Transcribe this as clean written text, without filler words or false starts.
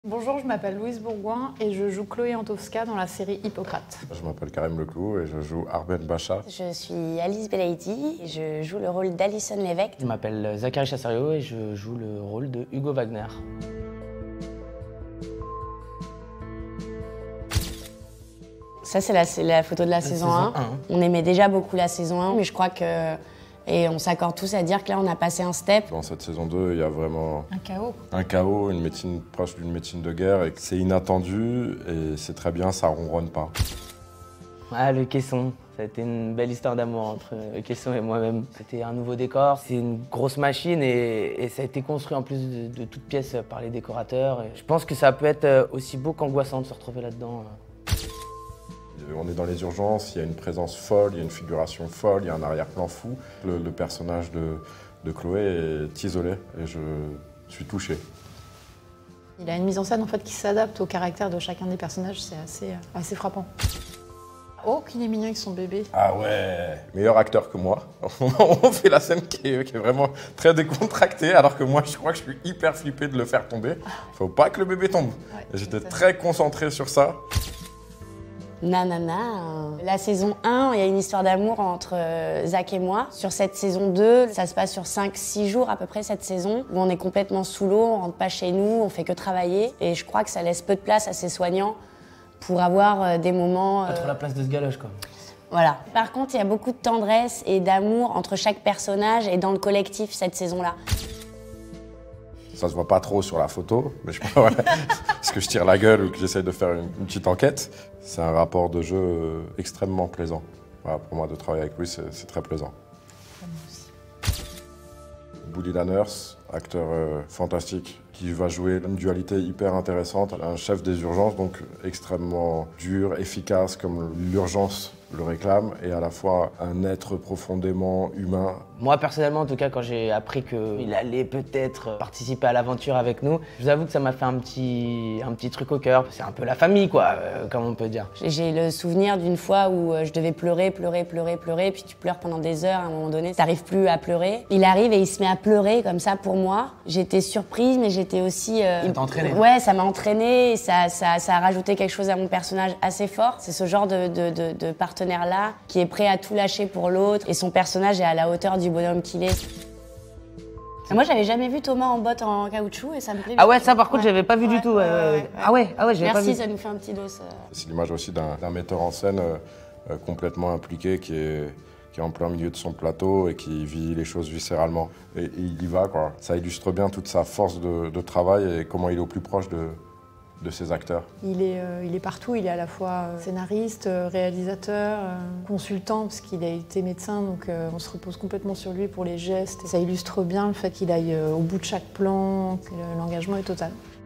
Bonjour, je m'appelle Louise Bourgoin et je joue Chloé Antowska dans la série Hippocrate. Je m'appelle Karim Leclou et je joue Arben Bacha. Je suis Alice Belaïdi et je joue le rôle d'Alison Lévesque. Je m'appelle Zachary Chassario et je joue le rôle de Hugo Wagner. Ça, c'est la photo de la saison 1. On aimait déjà beaucoup la saison 1, mais je crois que... Et on s'accorde tous à dire que là, on a passé un step. Dans cette saison 2, il y a vraiment Un chaos. une médecine proche d'une médecine de guerre et c'est inattendu et c'est très bien, ça ronronne pas. Ah, le caisson, ça a été une belle histoire d'amour entre le caisson et moi-même. C'était un nouveau décor, c'est une grosse machine et ça a été construit en plus de toutes pièces par les décorateurs. Et je pense que ça peut être aussi beau qu'angoissant de se retrouver là-dedans. On est dans les urgences, il y a une présence folle, il y a une figuration folle, il y a un arrière-plan fou. Le personnage de Chloé est isolé et je suis touché. Il a une mise en scène en fait, qui s'adapte au caractère de chacun des personnages, c'est assez frappant. Oh, qu'il est mignon avec son bébé. Ah ouais, meilleur acteur que moi. On fait la scène qui est vraiment très décontractée alors que moi je crois que je suis hyper flippé de le faire tomber. Faut pas que le bébé tombe. Ouais, J'étais très concentré sur ça. Nanana. La saison 1, il y a une histoire d'amour entre Zach et moi. Sur cette saison 2, ça se passe sur 5-6 jours à peu près cette saison, où on est complètement sous l'eau, on rentre pas chez nous, on fait que travailler. Et je crois que ça laisse peu de place à ses soignants pour avoir des moments... Pas trop la place de ce galoche, quoi. Voilà. Par contre, il y a beaucoup de tendresse et d'amour entre chaque personnage et dans le collectif cette saison-là. Ça se voit pas trop sur la photo, mais je pense parce que je tire la gueule ou que j'essaye de faire une petite enquête. C'est un rapport de jeu extrêmement plaisant. Voilà, pour moi, de travailler avec lui, c'est très plaisant. Boody Lanners, acteur fantastique, qui va jouer une dualité hyper intéressante. Un chef des urgences, donc extrêmement dur, efficace, comme l'urgence le réclame, et à la fois un être profondément humain. Moi, personnellement, en tout cas, quand j'ai appris qu'il allait peut-être participer à l'aventure avec nous, je vous avoue que ça m'a fait un petit truc au cœur. C'est un peu la famille, quoi, comme on peut dire. J'ai le souvenir d'une fois où je devais pleurer, puis tu pleures pendant des heures à un moment donné, t'arrives plus à pleurer. Il arrive et il se met à pleurer comme ça pour moi. J'étais surprise, mais j'étais aussi... Ça t'a entraîné. Ouais, ça m'a entraîné, ça a rajouté quelque chose à mon personnage assez fort. C'est ce genre de partenaire-là qui est prêt à tout lâcher pour l'autre, et son personnage est à la hauteur du bonhomme qu'il est. Moi, j'avais jamais vu Thomas en bottes en caoutchouc et ça me plaît. Ah ouais, ça par contre, j'avais pas vu du tout. Ah ouais, j'avais pas vu. Merci, ça nous fait un petit dos. C'est l'image aussi d'un metteur en scène complètement impliqué qui est en plein milieu de son plateau et qui vit les choses viscéralement. Et il y va, quoi. Ça illustre bien toute sa force de travail et comment il est au plus proche de ses acteurs. Il est partout, il est à la fois scénariste, réalisateur, consultant, parce qu'il a été médecin, donc on se repose complètement sur lui pour les gestes. Et ça illustre bien le fait qu'il aille au bout de chaque plan, que l'engagement est total.